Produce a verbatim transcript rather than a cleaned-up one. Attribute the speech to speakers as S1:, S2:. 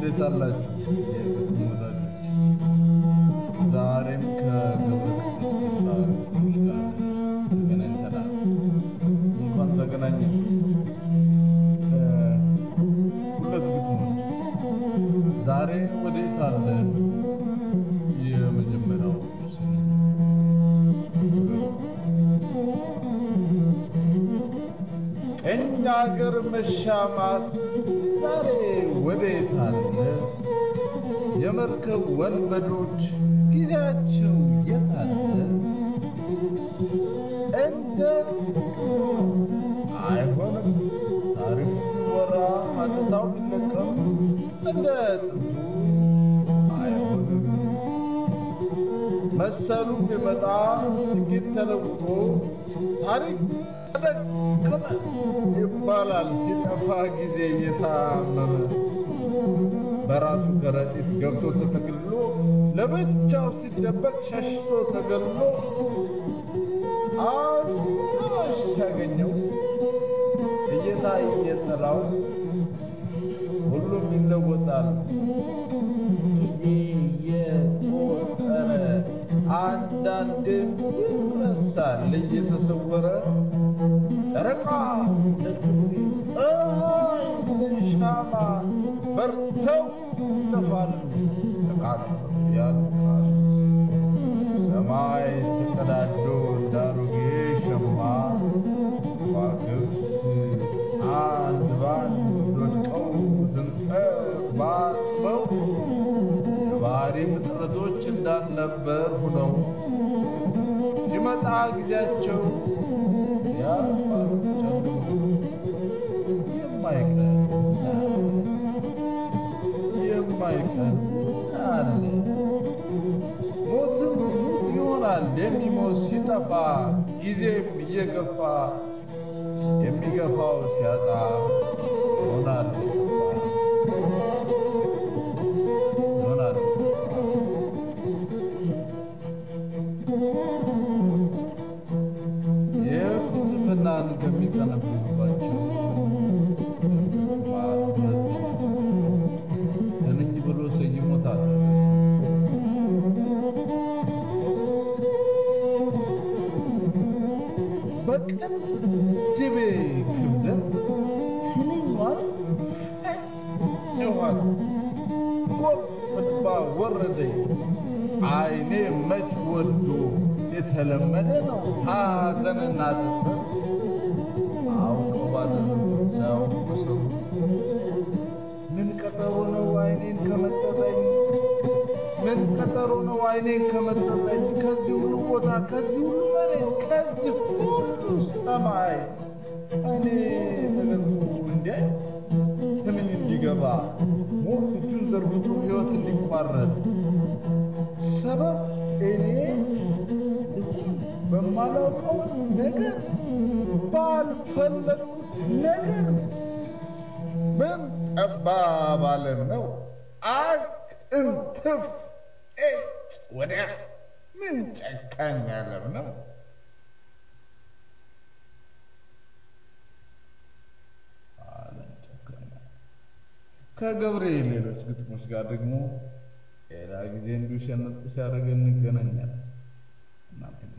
S1: እንዴት አላችሁ የግጥም ወዳጆች? ዛሬም ከገብረ ክርስቶስ ደስታ ጋር ተገናኝተናል። እንኳን ተገናኘን። ሁለት ግጥሞች ዛሬ ወዴት አለ የመጀመሪያው ቀኝ አገር መሻማት ዛሬ ወዴት አለ የመርከብ ወንበዶች ጊዜያቸው የት አለ እንደ አይሆንም ታሪክ ወራ አጥታው ቢለቀም እንደ ጥንቱ አይሆንም መሰሉ ቢመጣ ጥቂት ተለውጦ ታሪክ ተደከመ ይባላል ሲጠፋ ጊዜ እየታመመ በራሱ ከረጢት ገብቶ ተጠቅልሎ ለብቻው ሲደበቅ ሸሽቶ ተገልሎ አስታዋሽ ሲያገኘው እየታየ ጥላው ሁሉም ይለወጣል እየቆጠረ አንዳንድም ይረሳል እየተሰወረ ጨረቃ ፀሐይ ሻማ በርተው ይጠፋሉ ተቃጥለው ያልቃሉ ሰማይ ተቀዳዶ እንዳሮጌ ሸማ ከዋክብት አንድ ባንድ ወድቀው ተንጠባጥበው የባህሪ ፍጥረቶች እንዳልነበር ሁነው ሲመጣ ጊዜያቸው ያልፋሉ ጨልሞ የማይቀር የማይቀር አለ ሞትም ሞት ይሆናል የሚሞት ሲጠፋ ጊዜም እየገፋ የሚገፋው ሲያጣ ይሆናል ይሆናል የሕይወት ዝምናን ከሚቀነብባቸው ተንኝ ብሎ ሰይሞታል በቅንድቤ ክብደት ትንኟን ፈጭኋት ጎርፍባ ወረደኝ አይኔ መች ወዶ የተለመደ ነው ሐዘንና ጥፈት አውቀው ባደረጉት ሳያውቁ ሰው ምን ቀጠሮ ነው አይኔን ከመጠጠኝ ምን ቀጠሮ ነው አይኔን ከመጠጠኝ ከዚህ ሁሉ ቦታ ከዚህ ሁሉ መሬት ከዚህ ሁሉ ሰማይ እኔ ተገልጦ እንዲያይ ትንኝ እንዲገባ ሞት እጁን ዘርግቶ ሕይወት እንዲቋረጥ ሰበብ እኔ በማላውቀው ነገር ባልፈለግኩት ነገር ምን ጠባብ ዓለም ነው አቅንትፍ እጭ ወዲያ ምን ጨካኝ ዓለም ነው ዓለም ጨካኝ ከገብሬ ሌሎች ግጥሞች ጋር ደግሞ ሌላ ጊዜ እንዲሁ ሸነጥ ሲያደርግ እንገናኛለን እናንተ